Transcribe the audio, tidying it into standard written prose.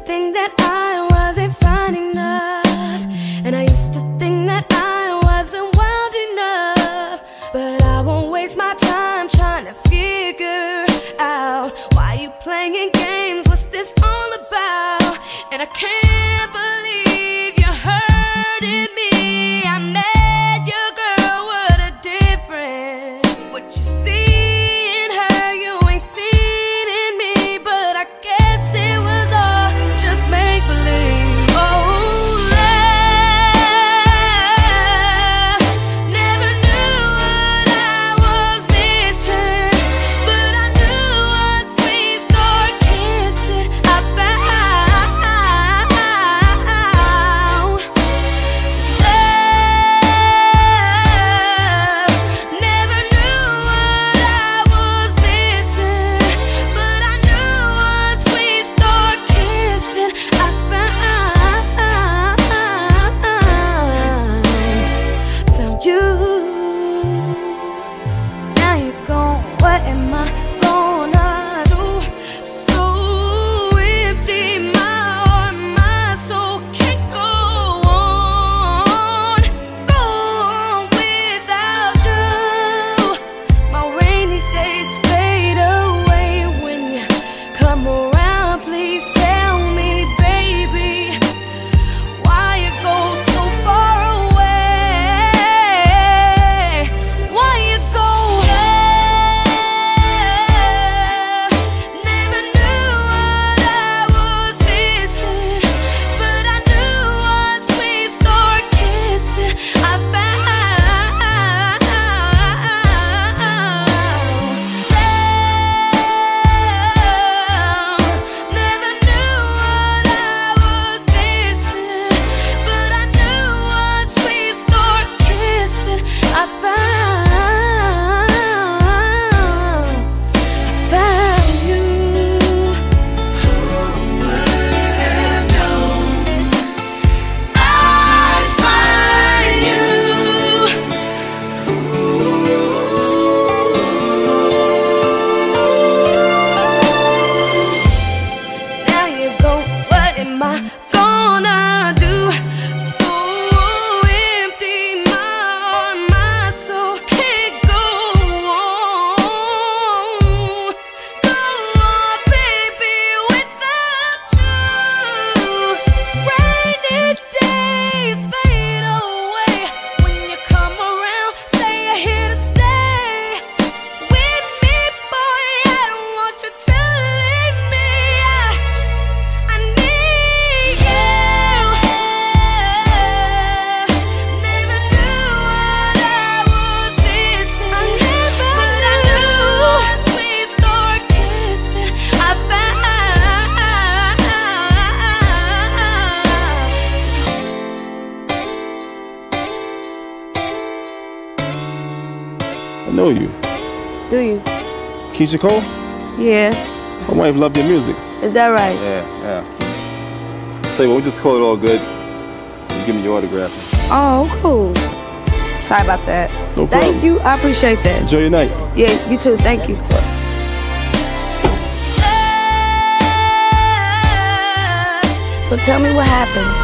think that I wasn't fine enough, and I used to think that I wasn't wild enough. But I won't waste my time trying to figure out why you playing games, what's this all about? And I can't believe you're hurting me. I met your girl, what a difference. What you see in her, you ain't seen in me. But I guess it was all just make-believe. Oh, love, never knew what I was missing, but I knew once we start kissing, I found love. Never knew what I was missing, but I knew once we start kissing, I found you. Now you're gone, what am I gonna do? So empty, my heart, my soul can't go on without you. My rainy days fade away when you come around. Please tell me, baby, why you go so far away? Why you go? Never knew what I was missing, but I knew once we start kissing, I found love. Never knew what I was missing, but I knew once we start kissing, I found you. Now you go, what am I gonna do? So empty, my heart, my soul can't go on, baby, without you. Rainy days fade away when you come around. Say you're here to stay with me, boy. I don't want you to leave me. I need you. Never knew what I was missing, but I knew once we start kissing, I found. I know you. Do you? Keyshia Cole? Yeah. My wife loved your music. Is that right? Yeah. Tell you what, we just call it all good. You give me your autograph. Oh, cool. Sorry about that. No problem. Thank you. I appreciate that. Enjoy your night. Yeah, you too. Thank you. So tell me what happened.